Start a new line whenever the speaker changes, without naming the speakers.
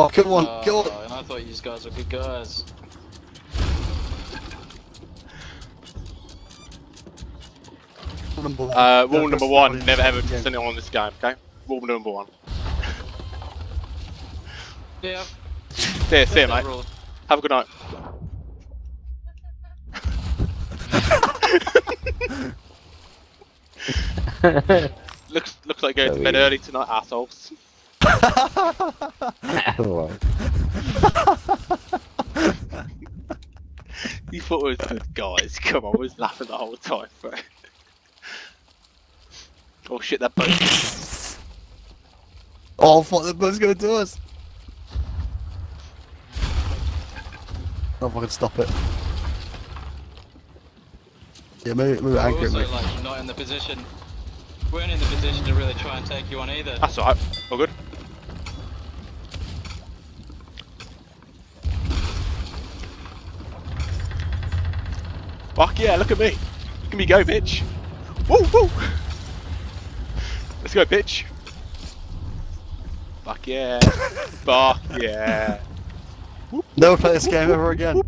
Oh, come on, go on.
And I thought you guys were good guys.
Rule number one, never ever trust anyone on this game, okay? Rule number one.
Yeah.
See you, mate.
Rule.
Have a good night. looks like going to bed early tonight, assholes. You thought it was good, guys. Come on, I was laughing the whole time, bro. Oh shit, that boat.
Oh, fuck, the boat's going to us. I don't know if I can stop it. Yeah, move anchor
Also,
it, mate.
like, not in the position. Weren't in the position to really try and take you on either.
That's alright, all good. Fuck yeah, look at me. Look at me go, bitch. Woo, woo. Let's go, bitch. Fuck yeah. Fuck yeah.
Never play this game ever again.